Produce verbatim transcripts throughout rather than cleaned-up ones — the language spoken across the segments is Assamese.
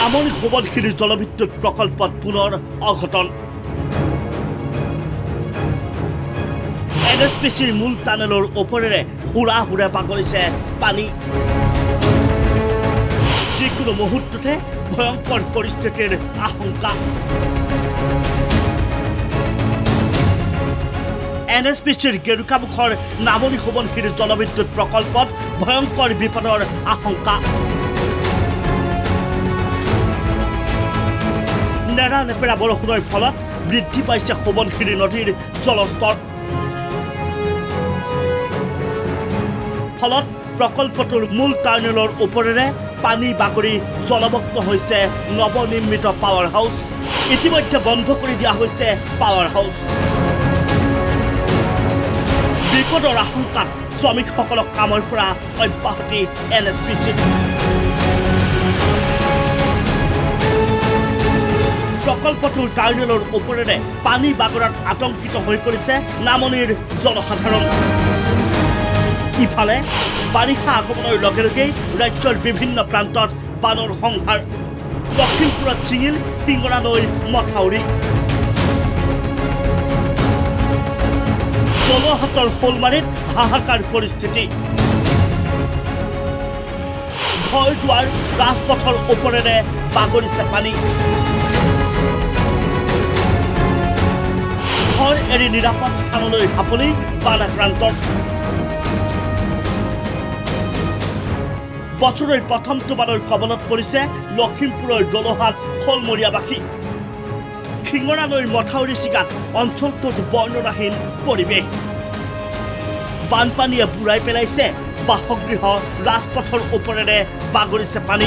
নামনি সোৱণশিৰি জলবিদ্যুৎ প্ৰকল্পত পুনৰ অঘটন এন এছ পি চিৰ মূল টানেলৰ ওপৰেৰে হুৰা হুৰে বাগৰিছে পানী যিকোনো মুহূৰ্ততে ভয়ংকৰ পৰিস্থিতিৰ আশংকা এন এছ পি চিৰ গেৰুকামুখৰ নামনি সোৱণশিৰি জলবিদ্যুৎ প্ৰকল্পত ভয়ংকৰ বিপদৰ আশংকা নেৰা নেপেৰা বৰষুণৰ ফলত বৃদ্ধি পাইছে সোৱণশিৰি নদীৰ জলস্তৰ ফলত প্ৰকল্পটোৰ মূল টাৰ্নেলৰ ওপৰেৰে পানী বাগৰি জলমগ্ন হৈছে নৱনিৰ্মিত পাৱাৰ হাউচ ইতিমধ্যে বন্ধ কৰি দিয়া হৈছে পাৱাৰ হাউচ বিপদৰ আশংকাত শ্ৰমিকসকলক কামৰ পৰা অব্যাহতি এন এছ পি চি প্ৰকল্পটোৰ টাৰ্নেলৰ ওপৰেৰে পানী বাগৰাত আতংকিত হৈ পৰিছে নামনিৰ জনসাধাৰণ ইফালে বাৰিষা আগমনৰ লগে লগেই ৰাজ্যৰ বিভিন্ন প্ৰান্তত বানৰ সংহাৰ লখিমপুৰত ছিঙিল টিঙৰা নৈৰ মথাউৰি জলহাটৰ শোলমাৰীত হাহাকাৰ পৰিস্থিতি ঘৰ দুৱাৰ ৰাজপথৰ ওপৰেৰে বাগৰিছে পানী ঘৰ এৰি নিৰাপদ স্থানলৈ ঢাপলি বানাক্ৰান্তত বছৰৰ প্ৰথমটো বানৰ কবলত পৰিছে লখিমপুৰৰ দলহাট শোলমৰীয়াবাসী খিঙৰা নৈৰ মথাউৰি চিগাত অঞ্চলটোত বৰ্ণনাহীন পৰিৱেশ বানপানীয়ে বুৰাই পেলাইছে বাসগৃহ ৰাজপথৰ ওপৰেৰে বাগৰিছে পানী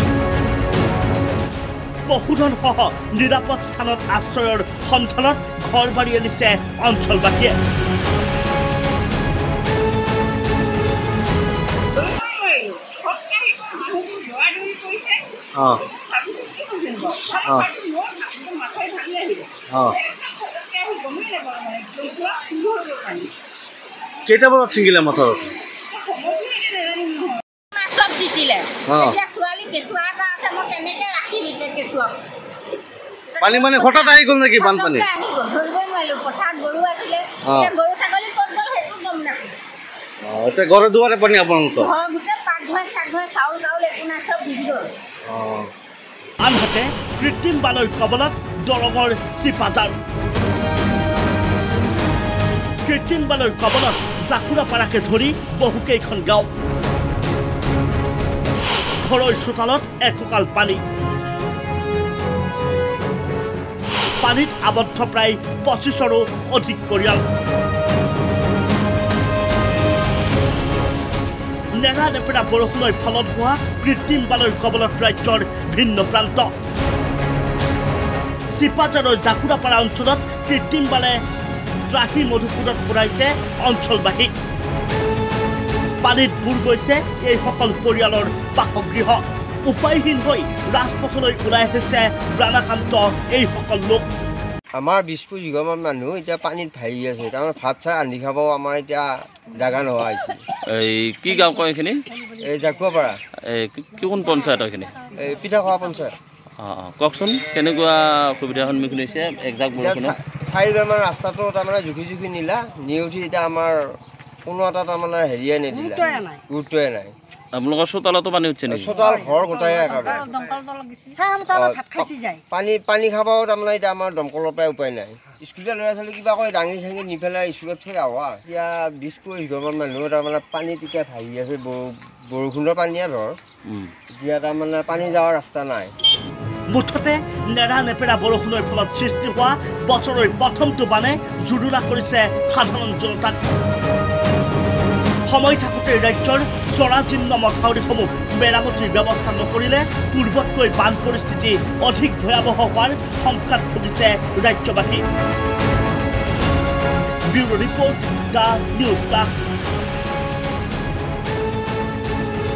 পশুধন সহ নিৰাপদ স্থানত আশ্ৰয়ৰ সন্ধানত ঘৰ বাৰী আনিছে অঞ্চলবাসীয়ে কেইটা বজাত ছিঙিলে মথাউৰি পানী মানে হঠাৎ আহি গ'ল নেকি বানপানী এতিয়া ঘৰে দুৱাৰে পানী আপোনালোকৰ আনহাতে কৃত্ৰিম বানৰ কবলত দৰঙৰ চিপাজাৰ কৃত্ৰিম বানৰ কবলত জাকুৰাপাৰাকে ধৰি বহুকেইখন গাঁও ঘৰৰ চোতালত এককাল পানী পানীত আবদ্ধ প্ৰায় পঁচিছৰো অধিক পৰিয়াল নেৰা নেপেৰা বৰষুণৰ ফলত হোৱা কৃত্ৰিম বানৰ কবলত ৰাজ্যৰ ভিন্ন প্ৰান্ত চিপাজাৰৰ জাকুৰাপাৰা অঞ্চলত কৃত্ৰিম বানে ত্ৰাহি মধুপুৰত ফুৰাইছে অঞ্চলবাসীক পানীত বুৰ গৈছে এইসকল পৰিয়ালৰ বাসগৃহ উপায়হীন হৈ ৰাজপথলৈ ওলাই আহিছে প্ৰাণাকান্ত এইসকল লোক আমাৰ বিশ পঁচিছঘৰমান মানুহ এতিয়া পানীত ভাহি আছে তাৰমানে ভাত চাই ৰান্ধি খাব আমাৰ এতিয়া জাগা নোহোৱা হৈছে এই কি গাঁও কয় এইখিনি এই জাকুৱাপাৰা এই কোন পঞ্চায়ত এইখিনি এই পিঠাখোৱা পঞ্চায়ত অঁ অঁ কওকচোন কেনেকুৱা অসুবিধাৰ সন্মুখীন হৈছে একজাক বৰষুণত চাৰিবাৰমান ৰাস্তাটো তাৰমানে জুখি জুখি নিলা নি উঠি এতিয়া আমাৰ কোনো এটা তাৰমানে হেৰিয়ে নিদিলা গুৰুত্বই নাই আপোনালোকৰ চোতালতো পানী উঠছে নেকি চোতাল ঘৰ গোটাই পানী পানী খাবও তাৰমানে এতিয়া আমাৰ দমকলৰ পৰাই উপায় নাই স্কুলীয়া ল'ৰা ছোৱালী কিবা কৰি দাঙি চাঙি নি পেলাই স্কুলত থৈ আহা এতিয়া বিশ পঁচিছঘৰমান মানুহ তাৰমানে পানীত এতিয়া ভাহি আছে বৰষুণৰ পানীয়ে ধৰ এতিয়া তাৰমানে পানী যোৱাৰ ৰাস্তা নাই মুঠতে নেৰা নেপেৰা বৰষুণৰ ফলত সৃষ্টি হোৱা বছৰৰ প্ৰথমটো বানে জুৰুলা কৰিছে সাধাৰণ জনতাক সময় থাকোঁতে ৰাজ্যৰ জৰাজীৰ্ণ মথাউৰিসমূহ মেৰামতিৰ ব্যৱস্থা নকৰিলে পূৰ্বতকৈ বান পৰিস্থিতি অধিক ভয়াৱহ হোৱাৰ শংকাত ভুগিছে ৰাজ্যবাসী bureau report the news plus